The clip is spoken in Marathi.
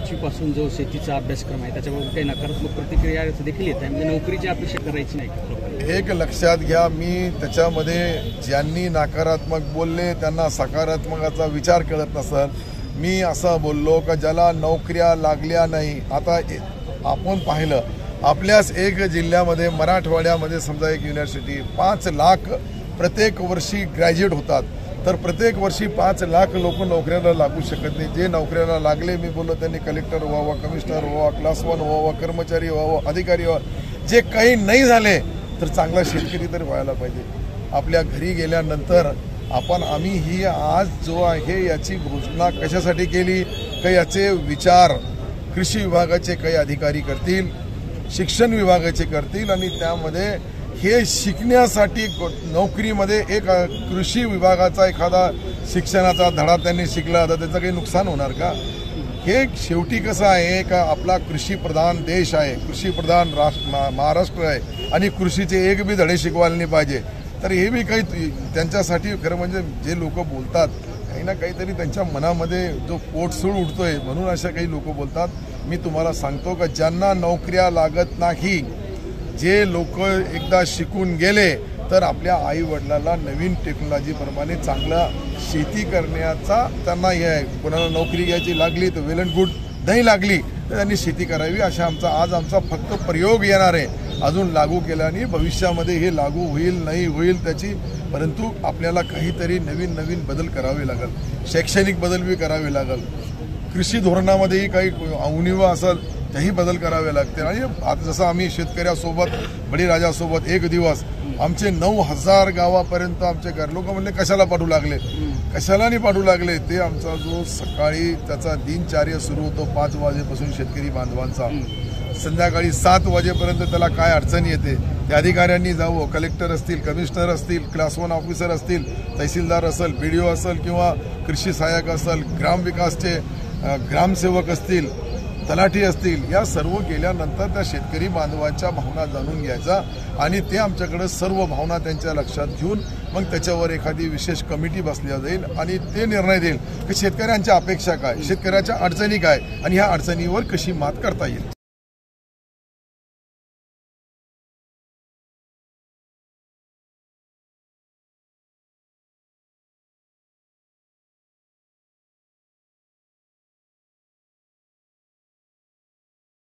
5वी पासून जो शेतीचा अभ्यासक्रम आहे त्याच्याबाबत काही नकारात्मक प्रतिक्रिया देखील येत आहे, म्हणजे नोकरीची अपेक्षा करायची नाही। एक लक्षात घ्या, मी त्याच्यामध्ये ज्यांनी नकारात्मक बोलले त्यांना सकारात्मकाचा विचार कळत नसेल। मी असं बोललो का ज्याला नोकऱ्या लागल्या नाही, आता आपण पाहिलं आपल्याच एक जिल्ह्यामध्ये मराठवाड्यामध्ये समजा एक युनिव्हर्सिटी 5 लाख प्रत्येक वर्षी ग्रॅज्युएट होतात, तर प्रत्येक वर्षी 5 लाख लोक नोकऱ्याला लागू शकत नाही। जे नोकऱ्याला लागले, मी बोललो त्यांनी कलेक्टर व्हावं, कमिशनर व्हावं, क्लास 1 व्हावं, कर्मचारी व्हावं, अधिकारी व्हावं। जे काही नाही झाले तर चांगला शेतकरी तर व्हायला पाहिजे। आपल्या घरी गेल्यानंतर आम्ही ही आज जो आहे याची घोषणा कशासाठी केली का याचे विचार कृषी विभागाचे काही अधिकारी करतील, शिक्षण विभागाचे करतील आणि त्यामध्ये हे शिकण्यासाठी नोकरीमध्ये एक कृषी विभागाचा एखादा शिक्षणाचा धडा त्यांनी शिकला तर त्याचं काही नुकसान होणार का? हे शेवटी कसं आहे का आपला कृषी प्रधान देश आहे, कृषी प्रधान महाराष्ट्र आहे आणि कृषीचे एक बी धडे शिकवायला नाही पाहिजे। तर हे बी काही त्यांच्यासाठी खरं म्हणजे जे लोक बोलतात काही ना काहीतरी त्यांच्या मनामध्ये जो पोटसूळ उठतोय म्हणून अशा काही लोक बोलतात। मी तुम्हाला सांगतो का ज्यांना नोकऱ्या लागत नाही, जे लोक एकदा शिकून गेले तर आपल्या आई वडिलांना नवीन टेक्नॉलॉजीप्रमाणे चांगला शेती करण्याचा त्यांना हे आहे। कोणाला नोकरी घ्यायची लागली तर वेल अँड गुड, नाही लागली तर त्यांनी शेती करावी अशा आमचा फक्त प्रयोग येणार आहे। अजून लागू केल्याने भविष्यामध्ये हे लागू होईल नाही होईल त्याची, परंतु आपल्याला काहीतरी नवीन बदल करावे लागेल, शैक्षणिक बदल बी करावे लागेल, कृषी धोरणामध्येही काही उणिवा असेल त्याही बदल करावे लागतील। आणि आता जसं आम्ही शेतकऱ्यासोबत बळीराजासोबत एक दिवस आमचे 9,000 गावापर्यंत आमचे घर लोक म्हणले कशाला पाठवू लागले, कशाला नाही पाठवू लागले, ते आमचा जो सकाळी त्याचा दिनचर्या सुरू होतो 5 वाजेपासून शेतकरी बांधवांचा, संध्याकाळी 7 वाजेपर्यंत त्याला काय अडचण येते त्या अधिकाऱ्यांनी जावं, कलेक्टर असतील, कमिशनर असतील, क्लास 1 ऑफिसर असतील, तहसीलदार असेल, BDO असेल किंवा कृषी सहाय्यक असेल, ग्रामविकासचे ग्रामसेवक असतील, तलाठी असतील, या सर्व गेल्यानंतर त्या शेतकरी बांधवांच्या भावना जाणून घ्यायचा आणि ते आमच्याकडे सर्व भावना त्यांच्या लक्षात घेऊन मग त्याच्यावर एखादी विशेष कमिटी बसल्या जाईल आणि ते निर्णय देईल की शेतकऱ्यांच्या अपेक्षा काय, शेतकऱ्याच्या अडचणी काय आणि ह्या अडचणीवर कशी मात करता येईल।